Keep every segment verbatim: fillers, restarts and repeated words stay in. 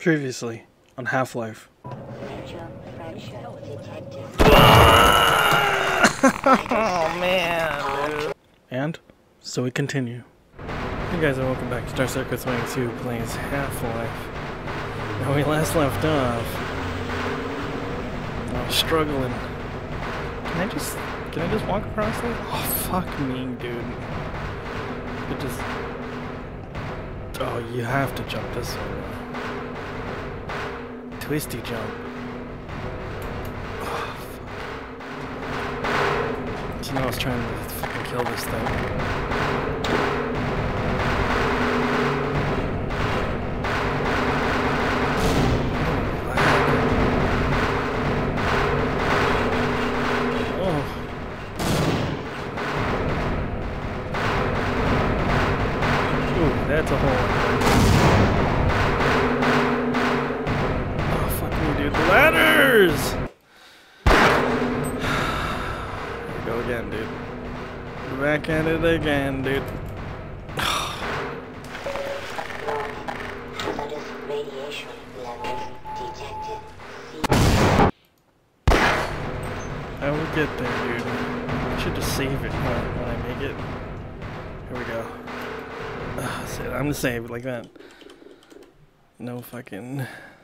Previously on Half-Life. Oh man, dude. And so we continue. Hey guys, and welcome back to Star Circuit twenty-two plays Half-Life. Now we last left off, I was struggling. Can I just can I just walk across it? Oh fuck me, dude. It just Oh, you have to jump this way. Twisty jump. Oh, fuck. So now I was trying to fucking kill this thing. Oh. Ooh, that's a hole. Ladders! Here we go again, dude. We're back at it again, dude. Radiation levels detected. I will get there, dude. I should just save it when I make it. Here we go. Uh, I'm gonna save it like that. No fucking...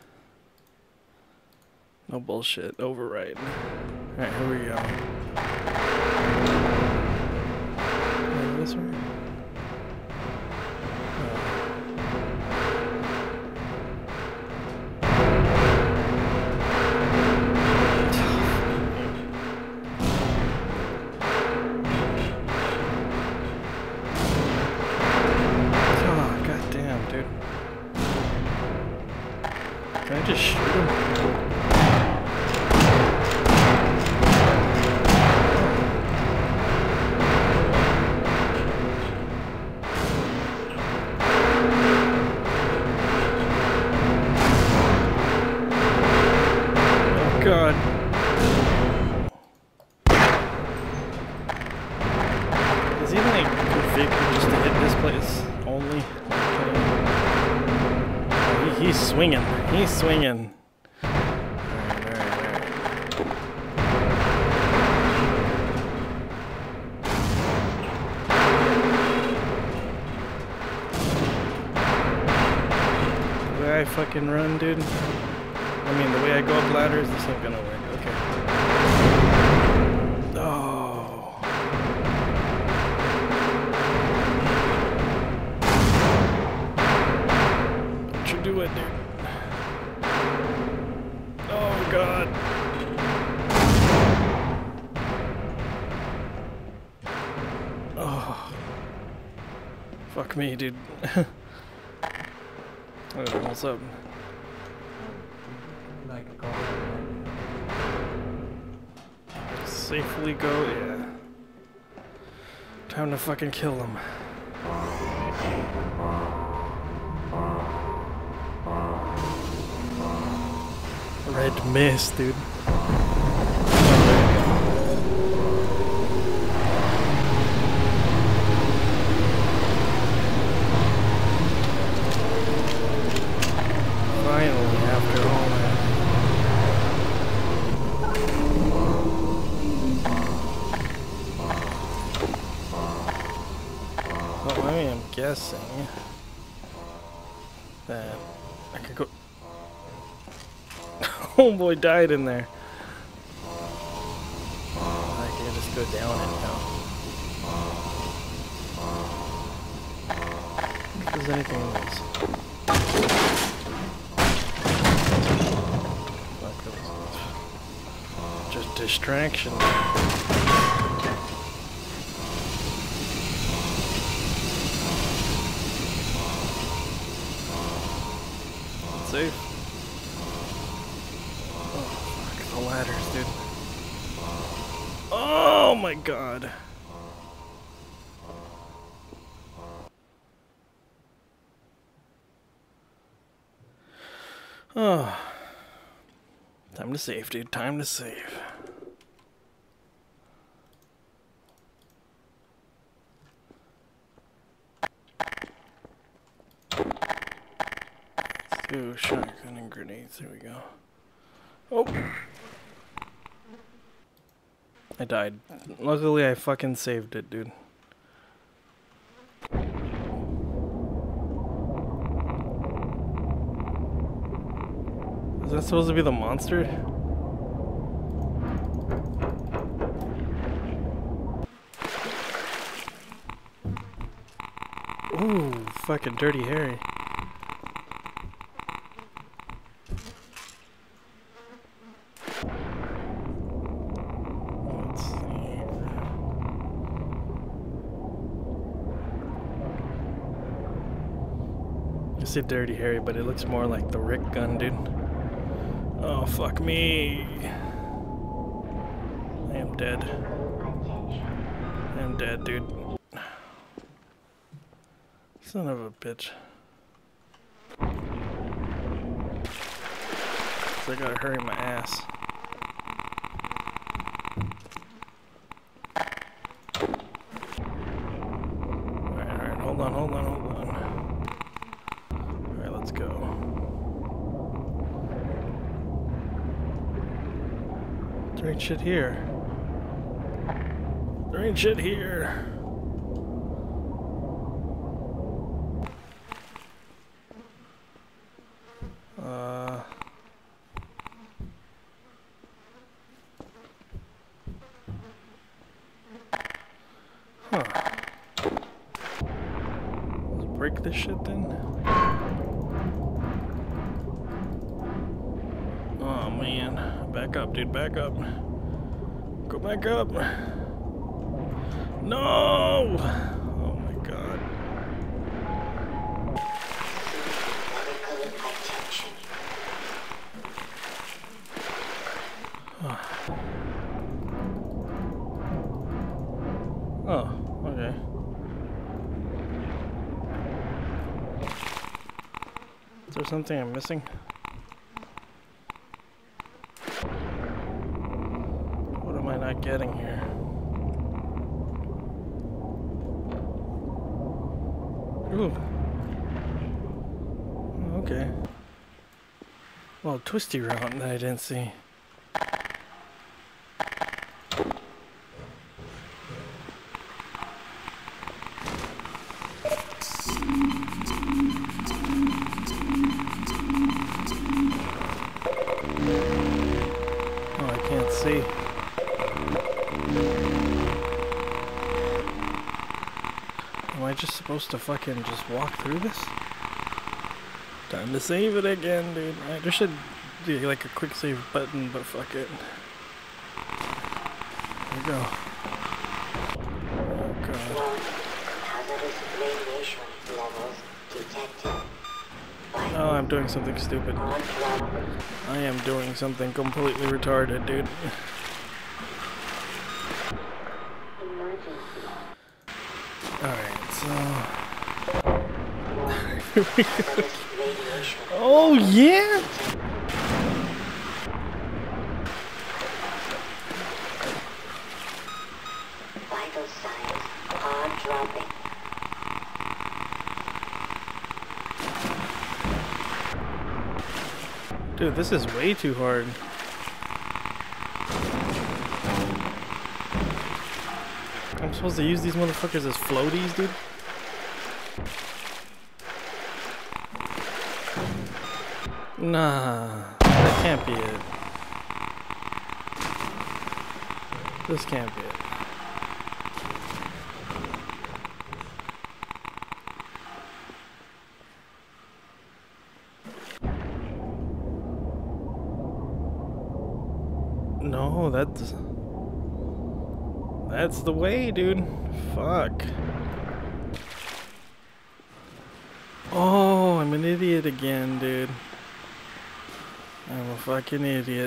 No bullshit. Override. Alright, here we go. Uh, this way? Oh, goddamn, dude. Can I just shoot him? God. Is he like configured just to hit this place only? Okay. He, he's swinging. He's swinging. Alright, alright, alright. The way I fucking run, dude. I mean, the way I go up ladders, this ain't gonna work. Okay. Oh. Don't you do it, dude. Oh, God. Oh. Fuck me, dude. Alright, what's up? Safely go, yeah. Time to fucking kill him. Red mist, dude. Finally, after all that. Well, I am guessing that I could go. Oh boy, died in there. I can just go down and down. If there's anything else. Just distraction. Safe. Oh, fuck the ladders, dude. Oh my god. Oh. Time to save, dude. Time to save. Goo, shotgun, and grenades. There we go. Oh! I died. Luckily, I fucking saved it, dude. Is that supposed to be the monster? Ooh, fucking Dirty Harry. Let's see. I say Dirty Harry, but it looks more like the Rick gun, dude. Oh, fuck me. I am dead. I am dead, dude. Son of a bitch. So I gotta hurry my ass. Alright, alright, hold on, hold on, hold on. Alright, let's go. There ain't shit here. There ain't shit here. Uh... Huh. Let's break this shit then. Oh man. Back up, dude, back up. Go back up. No! Oh my god. Oh, okay. Is there something I'm missing? What am I not getting here? Ooh. Okay. Well, twisty route that I didn't see. Oh, I can't see. Am I just supposed to fucking just walk through this? Time to save it again, dude. Right, there should be like a quick save button, but fuck it. There we go. Oh god. Hazardous radiation levels detected. Oh, I'm doing something stupid. I am doing something completely retarded, dude. Alright, so... Here we go. Oh, yeah! Vital signs are dropping. Dude, this is way too hard. I'm supposed to use these motherfuckers as floaties, dude? Nah, that can't be it. This can't be it. No, that's... That's the way, dude. Fuck. Oh, I'm an idiot again, dude. I'm a fucking idiot.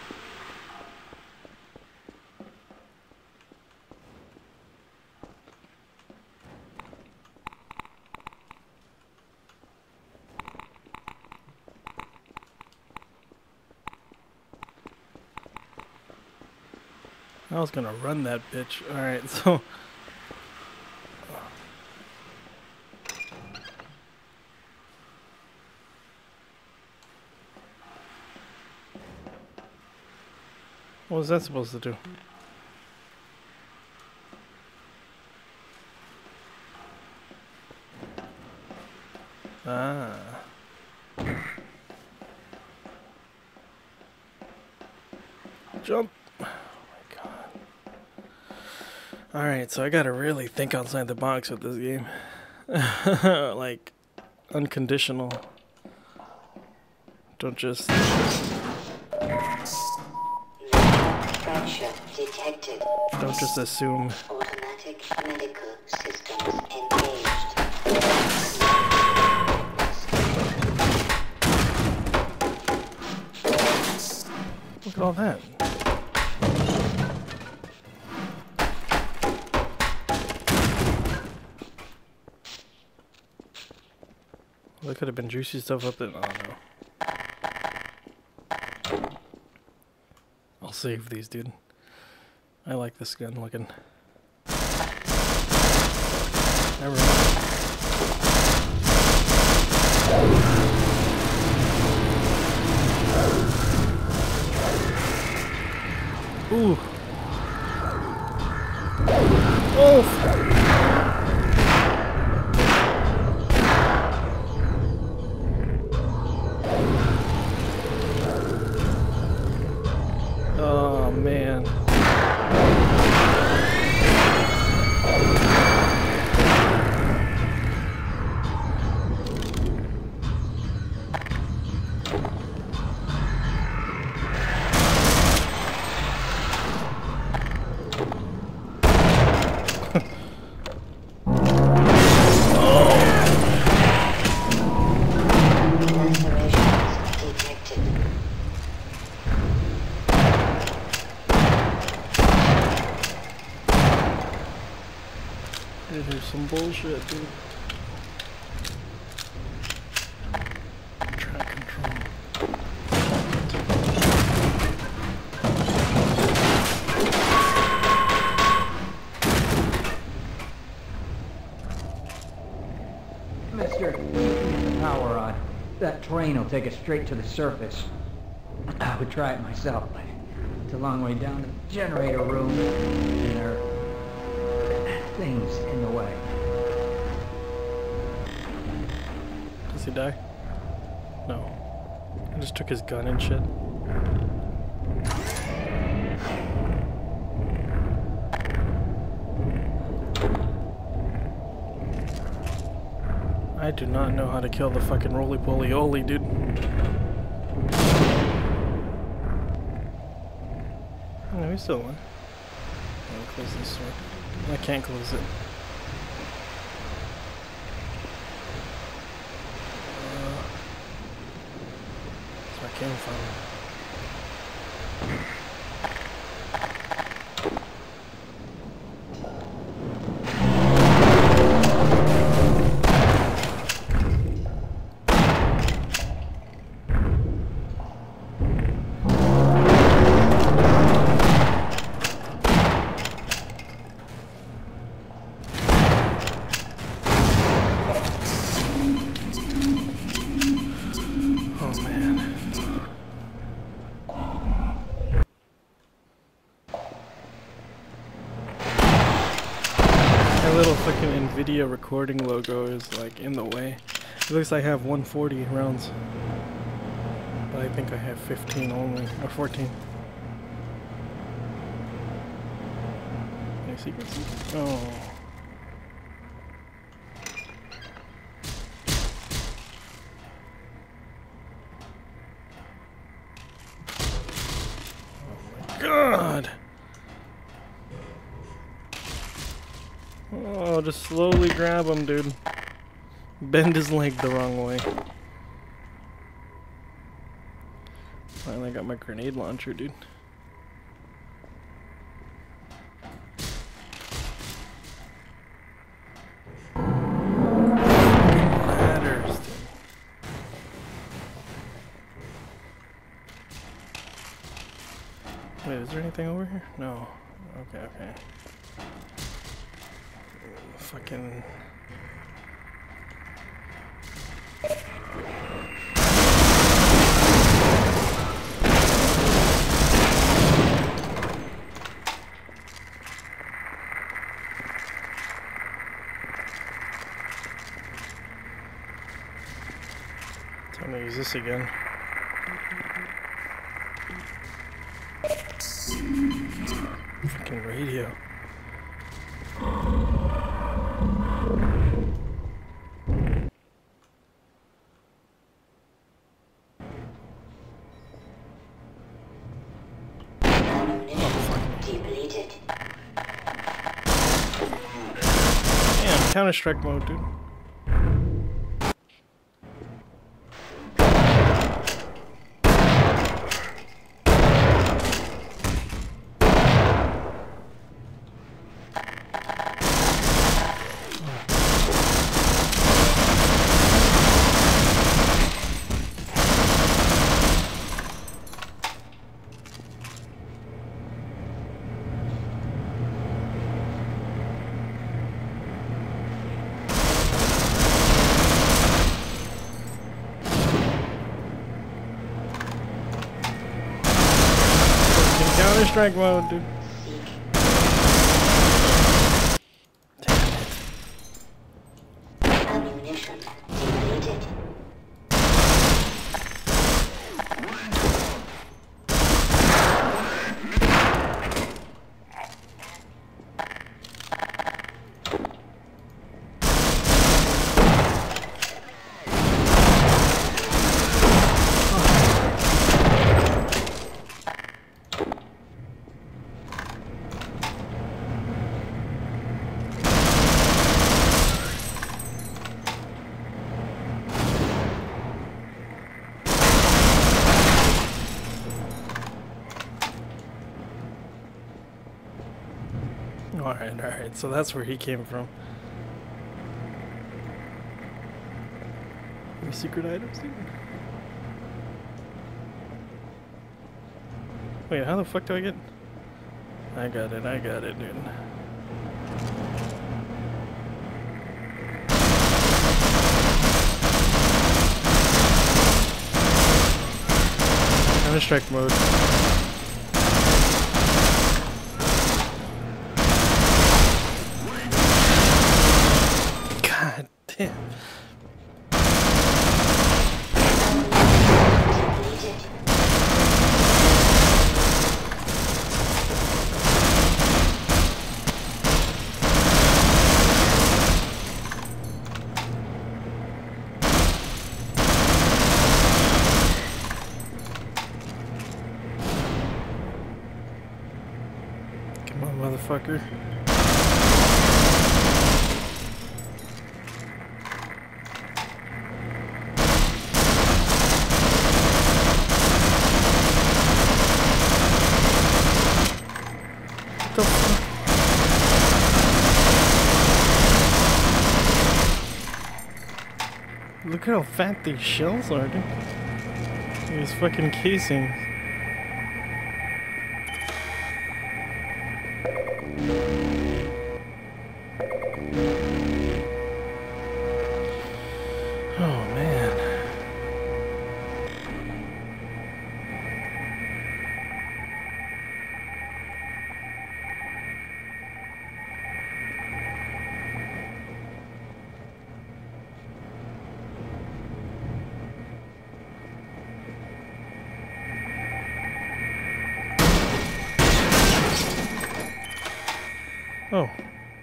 I was gonna run that bitch. Alright, so... What was that supposed to do? Ah. Jump. Oh my god. Alright, so I gotta really think outside the box with this game. Like, unconditional. Don't just... Fracture detected. Don't just assume. Automatic medical systems engaged. Look at all that. Well, there could have been juicy stuff up there. Oh no. I'll save these, dude. I like this gun looking. Never mind. Ooh. Oh. Oh man. Here's some bullshit, dude. Track control. Mister, keep the power on. That train will take us straight to the surface. I would try it myself, but it's a long way down to the generator room, and there are things in the way. Does he die? No. I just took his gun and shit. I do not know how to kill the fucking roly-poly-oly, dude. No, he's still alive. I'll close this door. I can't close it. Uh, that's where I came from. Video recording logo is like in the way. It looks like I have one forty rounds, but I think I have fifteen only, or fourteen. Any secrets? Oh. Oh my god! Oh, just slowly grab him, dude. Bend his leg the wrong way. Finally got my grenade launcher, dude. Ladders, dude. Wait, is there anything over here? No. Okay, okay. Fucking... this again? Fucking radio. Depleted. Damn, Counter-Strike mode, dude. Counter-Strike mode, dude. Ammunition depleted. Alright, alright, so that's where he came from. Any secret items, dude? Wait, how the fuck do I get? I got it, I got it, dude. Counter-Strike mode. God damn. Come on, motherfucker. What the fuck? Look at how fat these shells are, dude. These fucking casings. Oh man. Oh.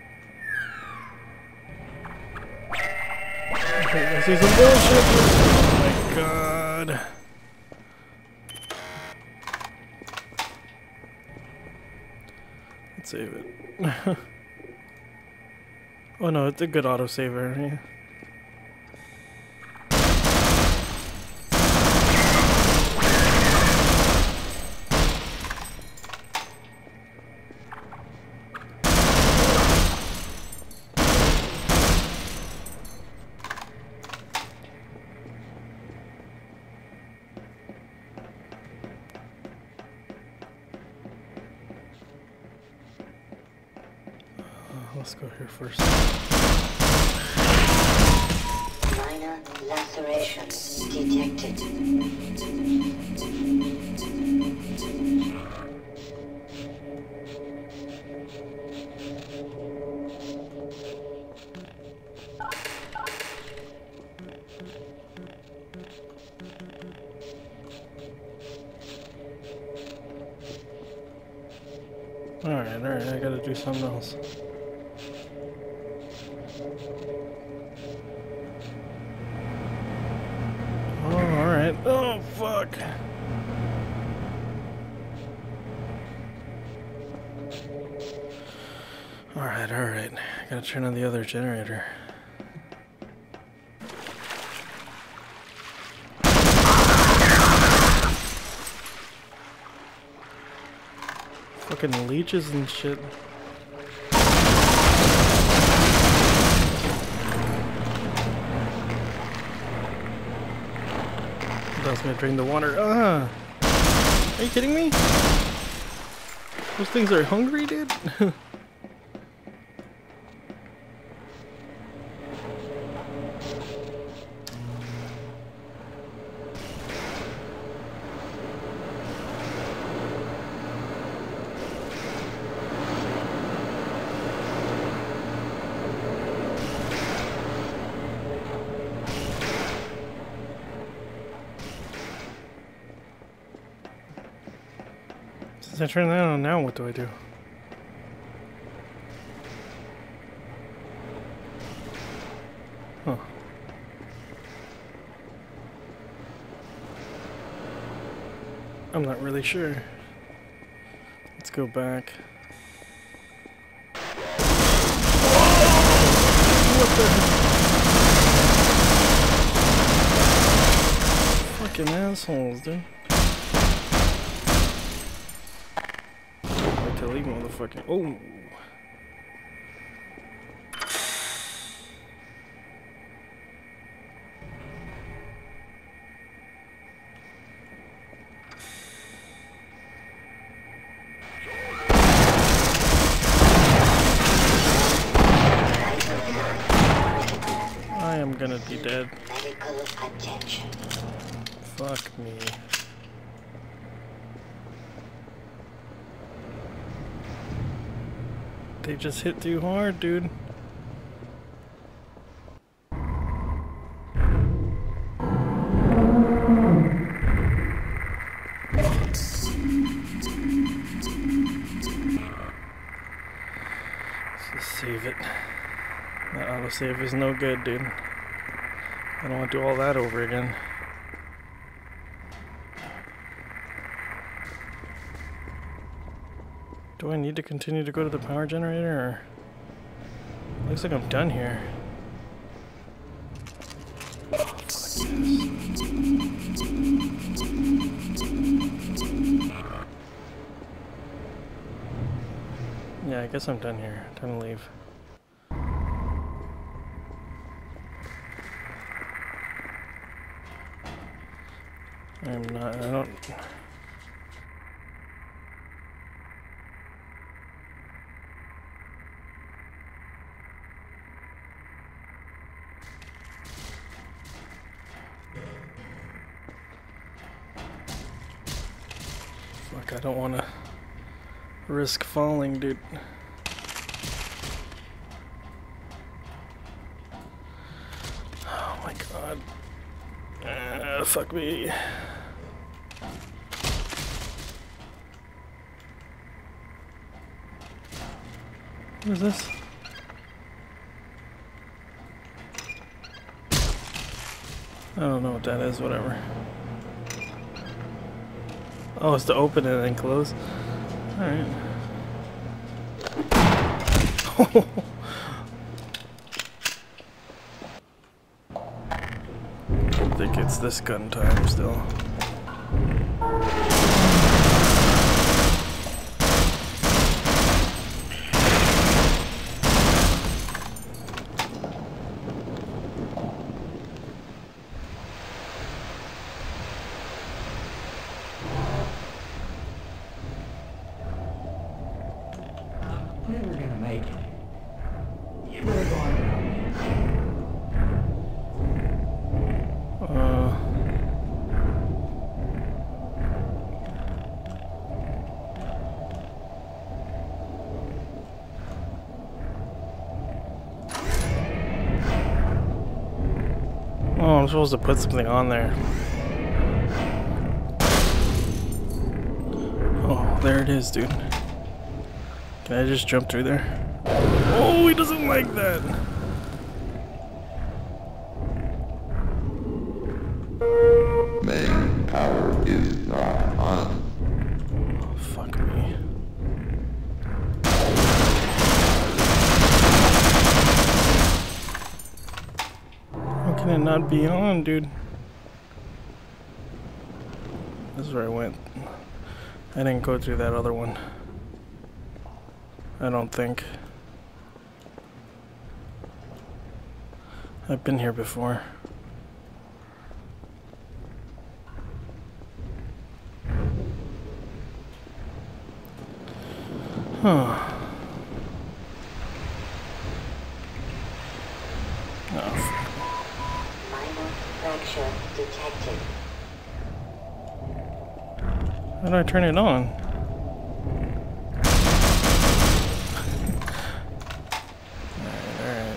Okay, I see some bullshit. Oh my god. Let's save it. Oh no, it's a good autosaver, yeah. Let's go here first. Minor lacerations detected. Alright, alright, I gotta do something else. Oh, alright. Oh, fuck. Alright, alright. I gotta turn on the other generator. Fucking leeches and shit. That's gonna drain the water. Ah! Are you kidding me? Those things are hungry, dude? Since I turn that on now, what do I do? Huh. I'm not really sure. Let's go back. What the heck? Fucking assholes, dude. Wait till he motherfucking. Oh! I am gonna be dead. Medical attention. Fuck me. They just hit too hard, dude. Let's just save it. That autosave is no good, dude. I don't want to do all that over again. Do I need to continue to go to the power generator, or? Looks like I'm done here. Fuck this. Yeah, I guess I'm done here. Time to leave. I'm not, I don't... Fuck, I don't want to risk falling, dude. Oh my god. Uh, fuck me. What is this? I don't know what that is, whatever. Oh, it's to open it and close? Alright. I think it's this gun time still. Never gonna make it. You're going Uh... Oh, I'm supposed to put something on there. Oh, there it is, dude. Can I just jump through there? Oh, he doesn't like that. Main power is not on. Oh, fuck me. How can it not be on, dude? This is where I went. I didn't go through that other one. I don't think. I've been here before. Huh. Oh, Minor fracture detected. how do I turn it on? Alright, alright.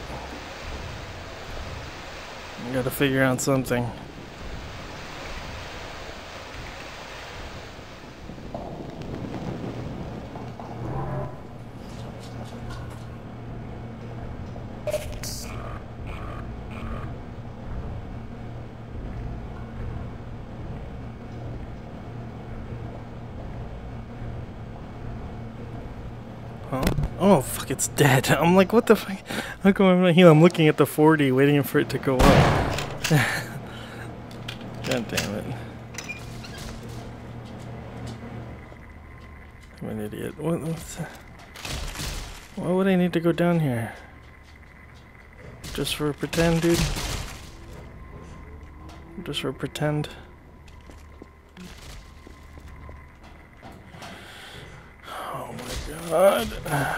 I gotta figure out something. Huh? Oh, fuck, it's dead. I'm like, what the fuck? How come I'm not healing? I'm looking at the forty, waiting for it to go up. God damn it. I'm an idiot. What, what's that? Why would I need to go down here? Just for a pretend, dude? Just for a pretend? Oh my god.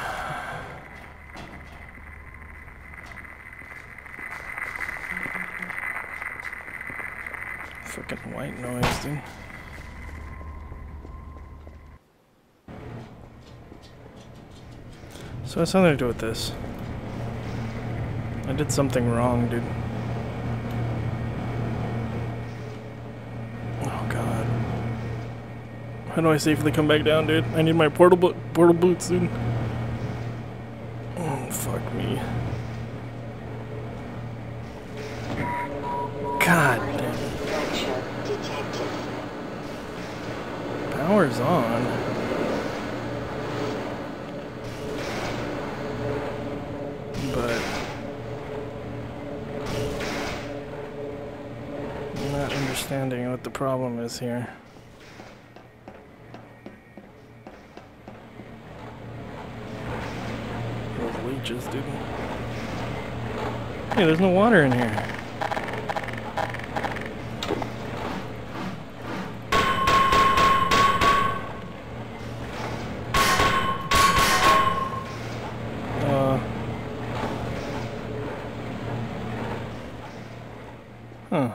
Fucking white noise, dude. So it's something to do with this. I did something wrong, dude. Oh god. How do I safely come back down, dude? I need my portable portal boots, dude. Oh, fuck me. God damn it. Fracture detected. Power's on. But I'm not understanding what the problem is here. Those leeches, dude. Hey, there's no water in here. Uh. Huh.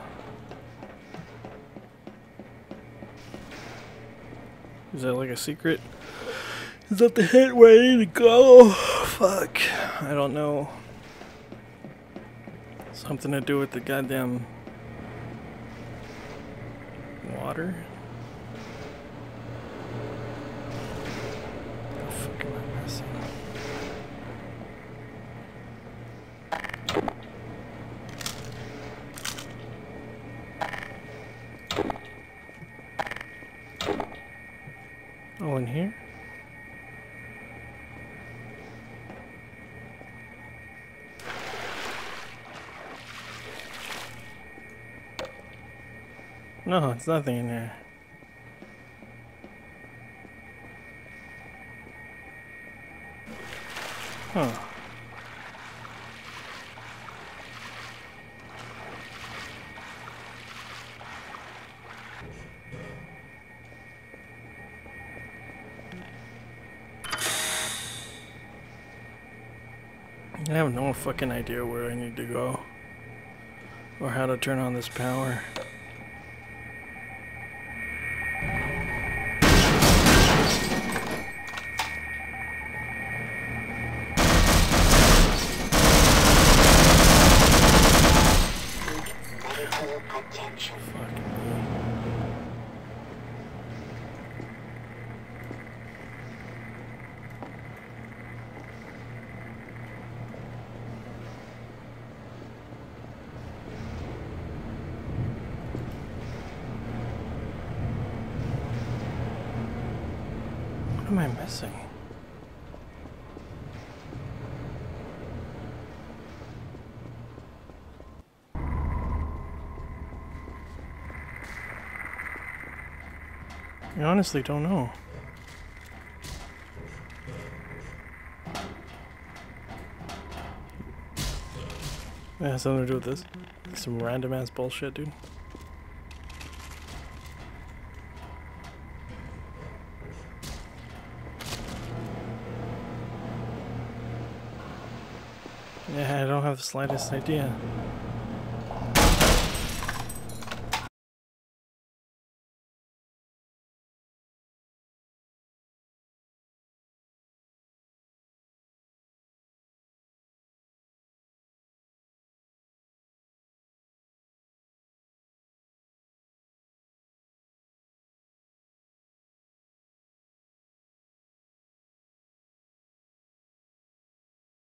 Is that like a secret? Is that the hit where I need to go? Fuck. I don't know. Something to do with the goddamn water? What the fuck am I missing? Oh, in here? No, it's nothing in there. Huh. I have no fucking idea where I need to go or how to turn on this power. Medical attention. Fuck me. am I missing? I honestly don't know. It has something to do with this. Some random ass bullshit, dude. Yeah, I don't have the slightest idea.